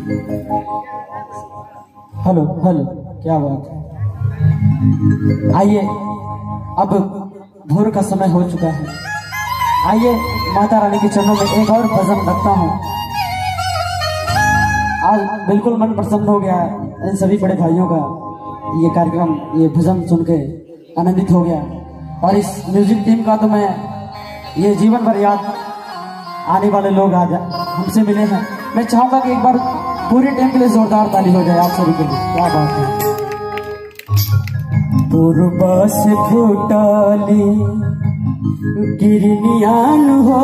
Hello hello, क्या बात है। आइए, अब भोर का समय हो चुका है। आइए माता रानी के चरणों में एक और भजन रखता हूँ। आज बिल्कुल मन प्रसन्न हो गया इन सभी बड़े भाइयों का। ये कार्यक्रम, ये भजन सुन के आनंदित हो गया। और इस म्यूजिक टीम का तो मैं ये जीवन भर याद आने वाले लोग आज हमसे मिले हैं। मैं चाहूंगा कि एक बार पूरी टीम के लिए जोरदार ताली हो जाए आप सभी के लिए। क्या बात है। पूर्वा से फूटाली किरनियान हो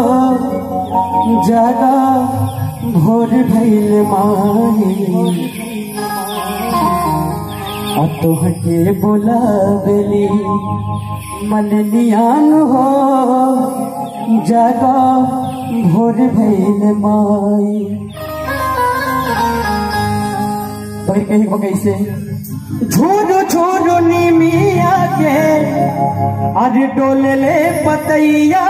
जागा भोर भइल माही तोहके बोलावेली मलनियान हो जागा भोर भइल माई। तो कहीं को कैसे झूरू झूरू नीमिया के अरे डोले ले पतैया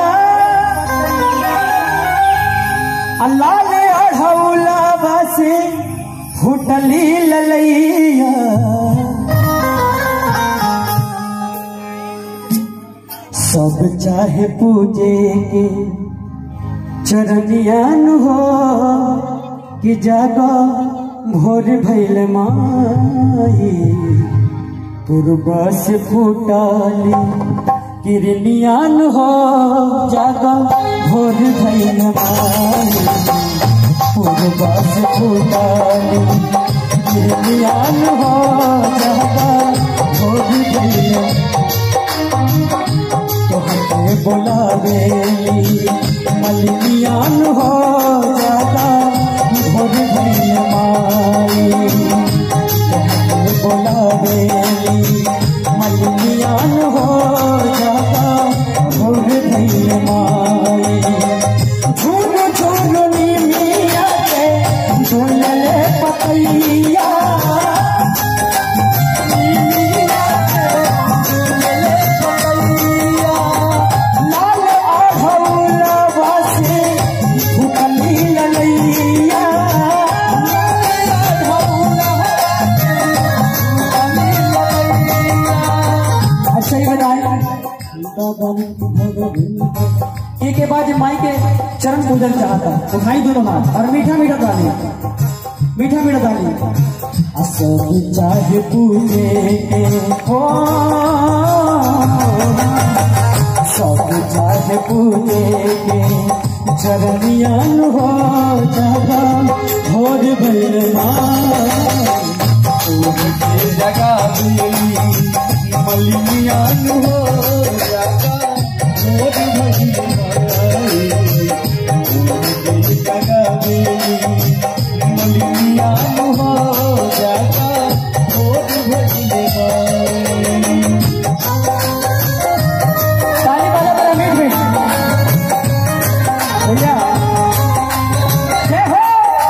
अल्लाह ने अढ़ौला बसे फुटली ललैया। सब चाहे पूजे के चरनियान हो कि जागा भोर भइल माई। पूर्वा से फूटाली किरनियान हो जागा भोर भइल माई। पूर्वा से फूटाली किरनियान हो जागा भोर भइल तोहके बोलावेली मलनियान हो जागा भोर भइल माई। तोहके बोलावेली मलनियान हो जागा भोर भइल माई। झूलो झूलो नीमिया के झूलले पतैया के बाद माई के चरण पूजन चाहता उठाई दोनों हाथ और मीठा मीठा ताली, मीठा मीठा ताली। सब चाहे पूजे हो सब चाहे पूजे के चरनियान हो जागा भोर भइल माई। जगा मलनियान हो जागा भोर भइल मलनियान हो जागा भोर भइल ताली बजा बजा मीठ मीठ भैया जय हो।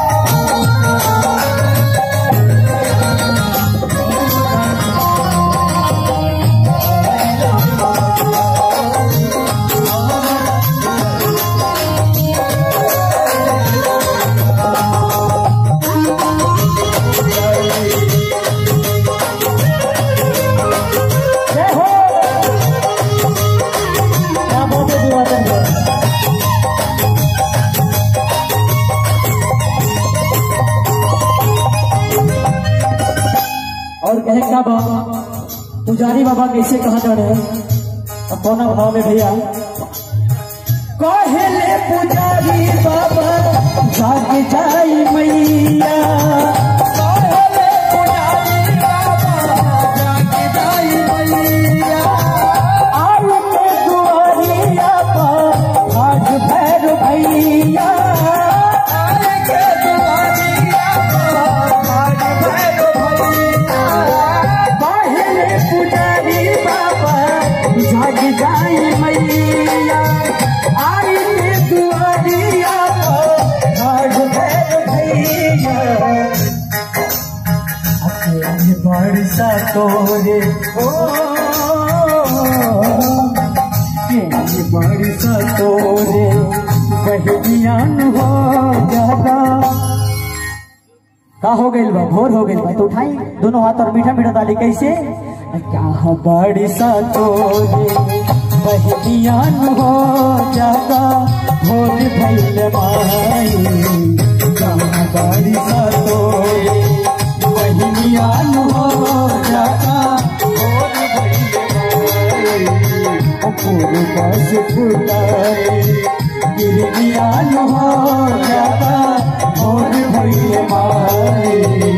और कहे क्या बाबा पुजारी बाबा कैसे कहा जा रहे हैं कौन भाव में भैया। कहले पुजारी बाबा जाग जाई मैया। कहले पुजारी बाबा जाग जाई मैया। आयु के दुआरिया पर आज भैर भैया। आयु के दुआरिया पर आज भैर भैया। कहले पुजारी बाबा जाग जाई मैया। आई के दुआरिया आज भैर भैया। बरसा तोरे ओ बरसा तोरे बहनियान हो जागा का हो गई बा, भोर हो गई बा, तो उठाई दोनों हाथ और मीठा मीठा डाली। कैसे? क्या बड़ी सा तो बहनियान हो जाता भोर भइल माई, क्या बड़ी सा तो बहनियान हो जाता भोर भइल माई, पूर्व से फुलाए गिरनियान हो जाता भोर भइल माई।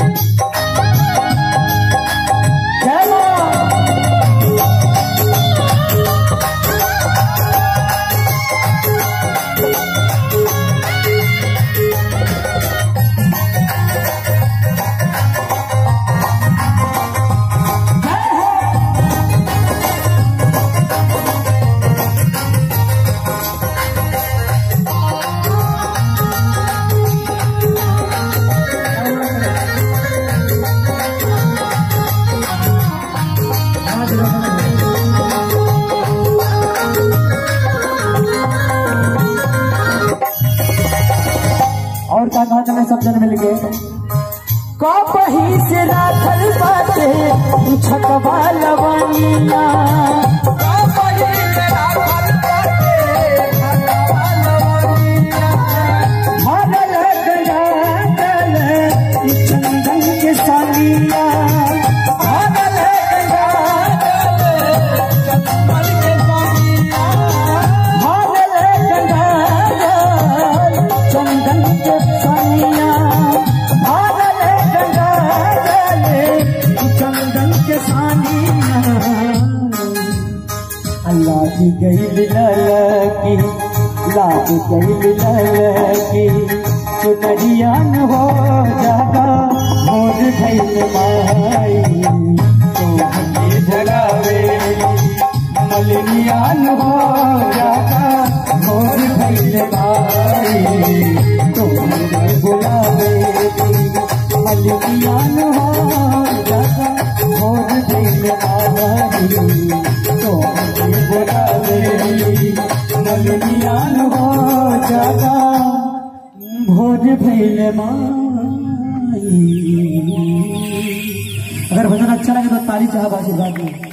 और क्या कहा था सब जन मिल के कपही से राखल बाटे छकवा लवनिया, कपही से राखल बाटे छकवा लवनिया, भरल गंगाजल चंदन के सानिया, भरल गंगाजल चंदन के सानिया, भरल गंगाजल चंदन के सानिया, भरल गंगाजल चंदन के सानिया। अल्लाह की गई ललकी, लाग गई ललकी, चुनरियान हो जाता भोर भइल माई, तो धरावे मलिनियान हो जाता भोर भइल माई, तो बुलावे मलिनियान हो जाता भोर भइल माई, तो बुलावे मलिनियान हो जाता भोर भइल माई। अगर भजन अच्छा लगे तो ताली चाह आशीर्वाद में।